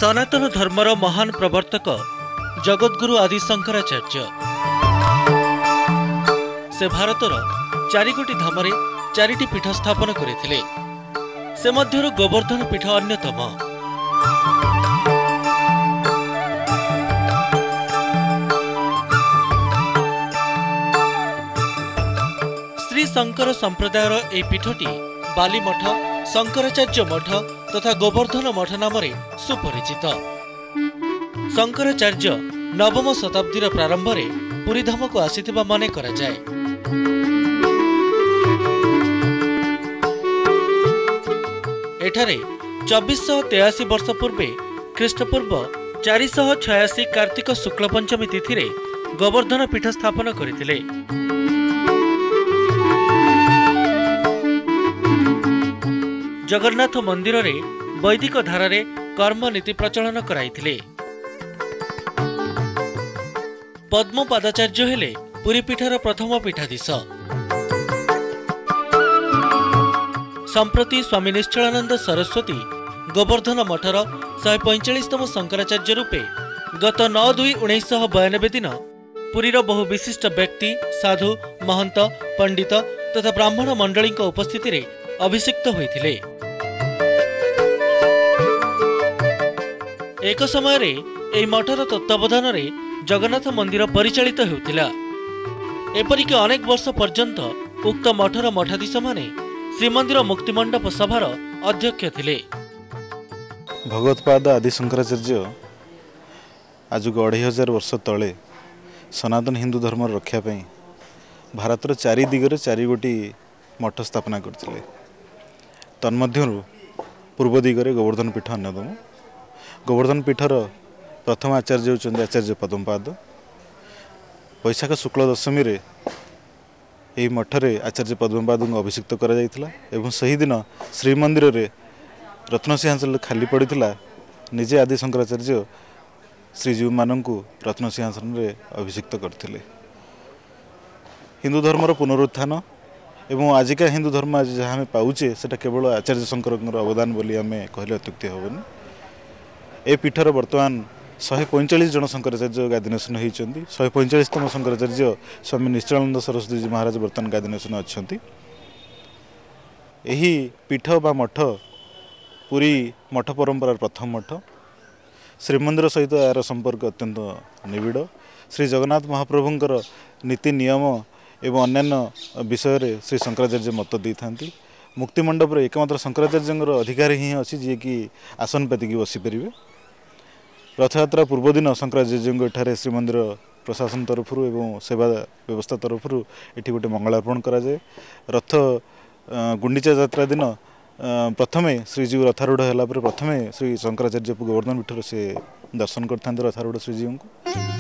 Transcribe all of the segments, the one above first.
सनातन धर्मर महान प्रवर्तक जगद्गुरु आदि शंकराचार्य से भारतर 4 धाम रे 4टी पीठ स्थापन करथिले। से मध्यरु गोवर्धन पीठ अन्यतम। श्री शंकर संप्रदायर ए पीठटी बाली मठ, शंकराचार्य मठ तथा गोवर्धन मठ नाम सुपरिचित। शंकराचार्य नवम शताब्दीर प्रारंभ में पुरी धाम को आसीथिबा मने करा जाए। एठारे 2483 वर्ष पूर्वे ख्रीष्टपूर्व 486 कार्तिक शुक्ल पंचमी तिथि रे गोवर्धन पीठ स्थापन करथिले। जगन्नाथ मंदिर रे वैदिक धारा रे कर्म नीति प्रचलन कराइथिले। पद्म पादाचार्य हेले पुरी पीठर प्रथम पीठाधीश। संप्रति स्वामी निश्चलानंद सरस्वती गोवर्धन मठर 145तम शंकराचार्य रूपे गत 9/2/1992 दिन पुरीर बहु विशिष्ट व्यक्ति, साधु, महंत, पंडित तथा ब्राह्मण मंडली उपस्थिति रे अभिषिक्त होइथिले। एक समय रे एई मठर तत्वावधान रे जगन्नाथ मंदिर परिचालित हेउथिला। एपरिक अनेक वर्ष पर्यंत उक्त मठर मठाधीश माने श्रीमंदिर मुक्तिमंडप सभार अध्यक्ष थिले। भगवत्पाद आदि शंकराचार्य आज 2500 वर्ष तले सनातन हिंदू धर्म रक्षा पाई भारतर 4 दिगरे 4 गोटी मठ स्थापना करथिले। तन्मध्यरु पूर्व दिगरे गोवर्धन पीठ अन्यतम। गोवर्धन पीठर प्रथम आचार्य होचंदी आचार्य पद्मपाद। वैशाख शुक्ल दशमी रे एही मठरे आचार्य पद्मपाद को अभिषिक्त करा जायतिला एवं सही दिन श्रीमंदिर रे रत्नसिंहासन खाली पड़िथिला। निजे आदि शंकराचार्य श्रीजीव माननकु रत्नसिंहासन रे अभिषिक्त करथिले। हिंदू धर्मर पुनरुत्थान एवं आजिका हिंदू धर्म आज जहाँ आम पाऊे से केवल आचार्य शंकर अवदान बोली आम कहले अत्युक्ति हेबनी। ए पीठर वर्तमान 145 जन शंकराचार्य गादीनसन होती। 145तम शंकराचार्य स्वामी निश्चलानंद सरस्वती जी महाराज वर्तमान गादीनसन अच्छा। यही पीठ बा मठ पुरी मठ परंपरार प्रथम मठ। श्रीमंदिर सहित यार संपर्क अत्यंत निबिड़। श्री जगन्नाथ महाप्रभुंकर नीति नियम एवं अन्यान्य विषय रे श्री शंकराचार्य मत दी था। मुक्तिमंडप एकमात्र शंकराचार्य अधिकार ही अच्छी जी कि आसन पातिकी बसीपर। रथयात्रा पूर्व दिन शंकराचार्य एठारे श्रीमंदिर प्रशासन तरफ एवं सेवा व्यवस्था तरफ एठी गोटे मंगलार्पण करा जाए। रथ गुंडीचा यात्रा दिन प्रथमे श्रीजीव रथारूढ़ है प्रथमे श्री शंकराचार्य गोवर्धन पीठर से दर्शन करते रथारूढ़ श्रीजीव को।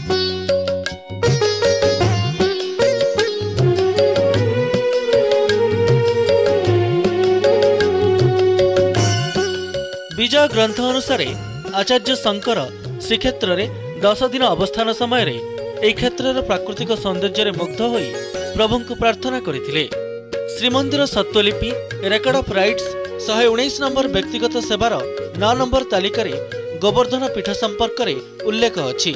विजय ग्रंथ अनुसार आचार्य शंकर श्रीक्षेत्र रे 10 दिन अवस्थान समय रे एई क्षेत्र प्राकृतिक सौंदर्य रे मुग्ध होई प्रभु को प्रार्थना करथिले। श्रीमंदिर सत्वलिपि रेकर्ड ऑफ राइट्स 119 नंबर व्यक्तिगत सेवार 9 नंबर तालिका रे गोवर्धन पीठ संपर्क रे उल्लेख अछि।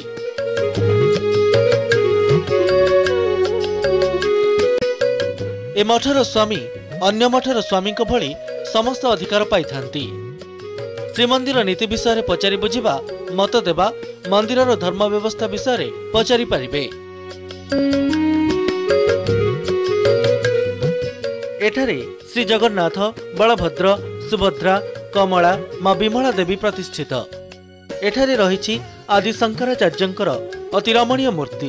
ए मठर स्वामी अन्य मठर स्वामी को भली समस्त अधिकार पाई थांती। श्रीमंदिर नीति विषय पचारि बुझिबा, मत देवा, मंदिरर धर्म व्यवस्था विषय पचारि पारिबे। एठारे श्री जगन्नाथ, बलभद्र, सुभद्रा, कमला, मां विमला देवी प्रतिष्ठित। एठारे रहिछि आदि शंकराचार्यंकर अति रमणीय मूर्ति।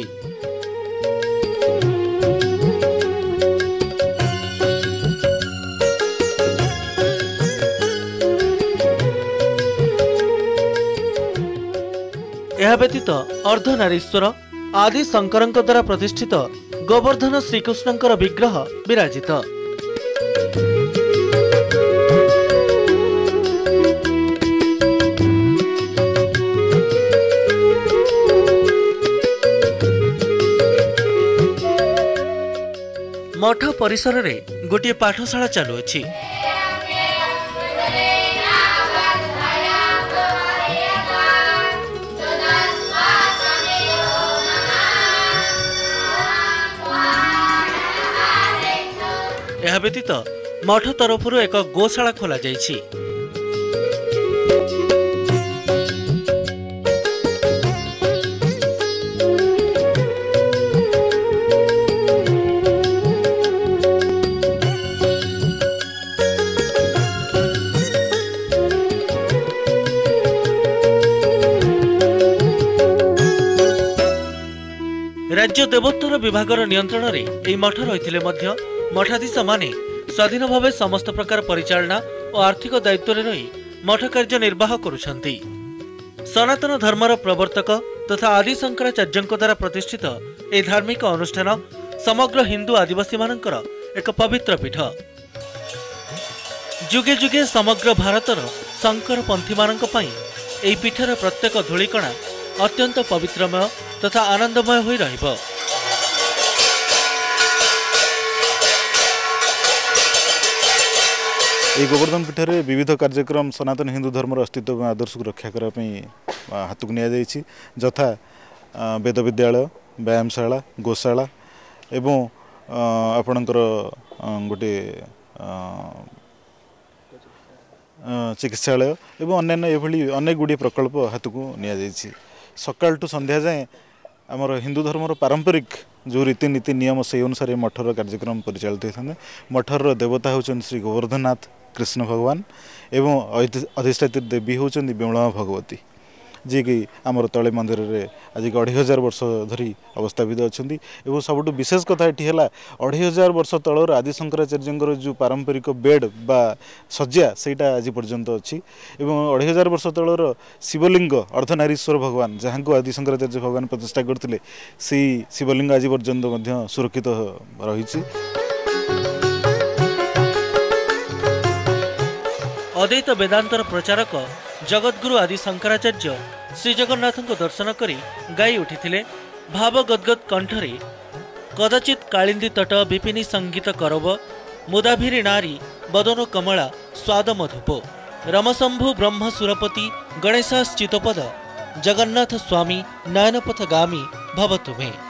यह व्यतीत अर्धनारीश्वर आदि शंकरଙ୍କ द्वारा प्रतिष्ठित गोवर्धन श्रीकृष्णଙ୍କର विग्रह विराजित। मठ परिसर रे गोटे पाठशाला चालुअछि। ଏହା ବ୍ୟତୀତ मठ तरफ एक गोशाला खोल जाइछि। राज्य देवोत्तर विभागर नियंत्रण रे एई मठ रहिथिले मध्य मठाधीश माने स्वाधीन भावे समस्त प्रकार परिचालना और आर्थिक दायित्व रे रही मठ कार्य निर्वाह करुछंती। सनातन धर्मर प्रवर्तक तथा आदि शंकराचार्य द्वारा प्रतिष्ठित ए धार्मिक अनुष्ठान समग्र हिंदू आदिवासी मानकर एक पवित्र पीठ। जुगे जुगे समग्र भारतर शंकर पंथी मानक पई एई पीठर प्रत्येक धूलिकणा अत्यंत पवित्रमय तथा आनंदमय होई रहिबो। गोवर्धन पीठ में विविध कार्यक्रम सनातन हिंदू धर्म अस्तित्व और आदर्श को रक्षा करने हाथ को नि जथा वेद विद्यालय, व्यायामशाला, गोशाला एवं आपणकर गोटे चिकित्सालय एवं अन्य ये अनेक गुड़ी प्रकल्प हाथ को नि सकाल टू संध्या जाए आमर हिंदू धर्मर पारंपरिक जो रीतिनीति नियम से अनुसार मठर कार्यक्रम परिचालित होता है। मठर देवता होचन श्री गोवर्धननाथ कृष्ण भगवान एवं अधिष्ठात्री देवी होचन विमला भगवती जी कि आमर तले मंदिर रे आज 2500 वर्ष धरी अवस्थापित अच्छा। सबुठ विशेष कथा ये 2500 वर्ष तलर आदि शंकराचार्य जो पारंपरिक बेड बा सज्जा सेटा आज पर्यंत अच्छी। 2500 वर्ष तलर शिवलिंग अर्धनारीश्वर भगवान जहाँ को आदि शंकराचार्य भगवान प्रतिष्ठा करते से शिवलिंग आज पर्यंत सुरक्षित रही। अद्वैत वेदांतर प्रचारक जगद्गुरु आदि शंकराचार्य श्री जगन्नाथ दर्शन करी गाई उठिथिले भाव गदगद कंठरे कदाचित कालिंदी तट विपिनी संगीत करब मुदाभिरी नारी बदन कमला स्वाद मधुप रमशंभु ब्रह्म सुरपति गणेशाश्चितपद जगन्नाथ स्वामी नयनपथ गामी भवतु मे।